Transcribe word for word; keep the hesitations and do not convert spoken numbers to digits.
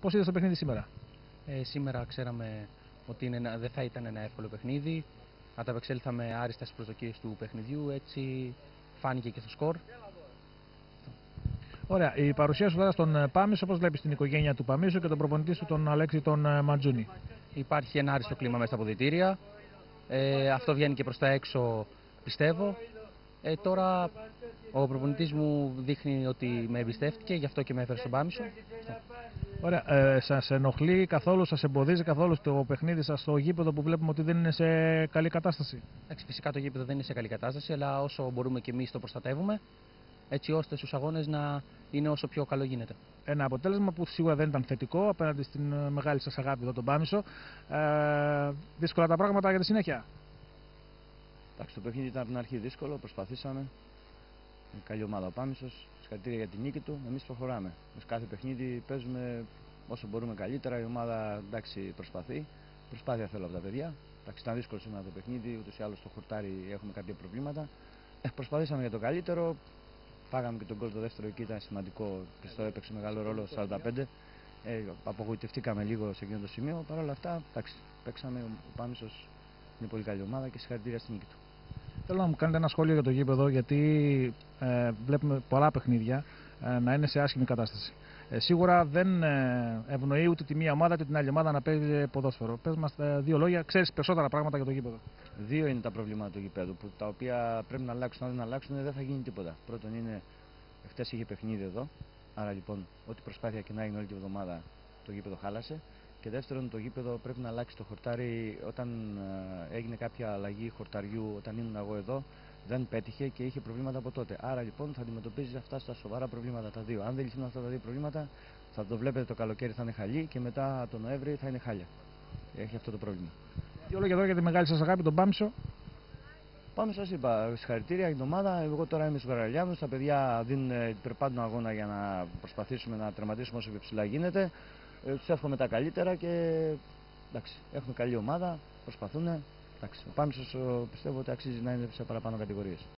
Πώς είδες το παιχνίδι σήμερα? Ε, σήμερα ξέραμε ότι είναι ένα, δεν θα ήταν ένα εύκολο παιχνίδι. Ανταπεξέλθαμε άριστα στις προσδοκίες του παιχνιδιού, έτσι φάνηκε και στο σκορ. Ωραία. Η παρουσία σου τώρα στον Πάμισο, πώς βλέπεις την οικογένεια του Παμίσου και τον προπονητή του, τον Αλέξη τον Μαντζούνι? Υπάρχει ένα άριστο κλίμα μέσα στα αποδυτήρια. Ε, αυτό βγαίνει και προς τα έξω, πιστεύω. Ε, τώρα ο προπονητής μου δείχνει ότι με εμπιστεύτηκε, γι' αυτό και με έφερε στον Πάμισο. Ωραία. Ε, σας ενοχλεί καθόλου, σας εμποδίζει καθόλου το παιχνίδι σας στο γήπεδο που βλέπουμε ότι δεν είναι σε καλή κατάσταση? Εντάξει, φυσικά το γήπεδο δεν είναι σε καλή κατάσταση, αλλά όσο μπορούμε και εμείς το προστατεύουμε, έτσι ώστε στους αγώνες να είναι όσο πιο καλό γίνεται. Ένα αποτέλεσμα που σίγουρα δεν ήταν θετικό απέναντι στην μεγάλη σας αγάπη εδώ τον Πάμισο. Ε, δύσκολα τα πράγματα για τη συνέχεια? Εντάξει, το παιχνίδι ήταν από την αρχή δύσκολο, προσπαθήσαμε. Είναι καλή ομάδα ο Πάμισος, συγχαρητήρια για την νίκη του. Εμείς προχωράμε. Με κάθε παιχνίδι παίζουμε όσο μπορούμε καλύτερα. Η ομάδα εντάξει, προσπαθεί. Προσπάθεια θέλω από τα παιδιά. Εντάξει, ήταν δύσκολο σήμερα το παιχνίδι, ούτως ή άλλως στο χορτάρι έχουμε κάποια προβλήματα. Ε, προσπαθήσαμε για το καλύτερο. Φάγαμε και τον γκολ το δεύτερο, εκεί ήταν σημαντικό και στο έπαιξε μεγάλο ρόλο σαράντα πέντε. Ε, απογοητευτήκαμε λίγο σε εκείνο το σημείο. Παρ' όλα αυτά, εντάξει, παίξαμε. Ο Πάμισος είναι πολύ καλή ομάδα και συγχαρητήρια στην νίκη του. Θέλω να μου κάνετε ένα σχόλιο για το γήπεδο, γιατί ε, βλέπουμε πολλά παιχνίδια ε, να είναι σε άσχημη κατάσταση. Ε, σίγουρα δεν ε, ευνοεί ούτε τη μία ομάδα ούτε την άλλη ομάδα να παίζει ποδόσφαιρο. Πες μας ε, δύο λόγια, ξέρεις περισσότερα πράγματα για το γήπεδο. Δύο είναι τα προβλήματα του γήπεδου, που τα οποία πρέπει να αλλάξουν. Αν δεν αλλάξουν, δεν θα γίνει τίποτα. Πρώτον είναι, χτες είχε παιχνίδι εδώ, άρα λοιπόν, ό,τι προσπάθεια και να έγινε όλη τη εβδομάδα, το γήπεδο χάλασε. Και δεύτερον, το γήπεδο πρέπει να αλλάξει το χορτάρι. Όταν ε, έγινε κάποια αλλαγή χορταριού, όταν ήμουν εγώ εδώ, δεν πέτυχε και είχε προβλήματα από τότε. Άρα λοιπόν θα αντιμετωπίζει αυτά στα σοβαρά προβλήματα τα δύο. Αν δεν λυθούν αυτά τα δύο προβλήματα, θα το βλέπετε το καλοκαίρι θα είναι χαλή και μετά τον Νοέμβρη θα είναι χάλια. Έχει αυτό το πρόβλημα. Δύο λόγια τώρα για τη μεγάλη σας αγάπη, τον Πάμισο. Πάμε, σας είπα, συγχαρητήρια για την ομάδα. Εγώ τώρα είμαι στους Γαραλιάνους. Τα παιδιά δίνουν υπερπάντων αγώνα για να προσπαθήσουμε να τερματίσουμε όσο πιο ψηλά γίνεται. Ε, τους εύχομαι τα καλύτερα και εντάξει, έχουμε καλή ομάδα, προσπαθούν. Εντάξει, ο Πάμισος πιστεύω ότι αξίζει να είναι σε παραπάνω κατηγορίες.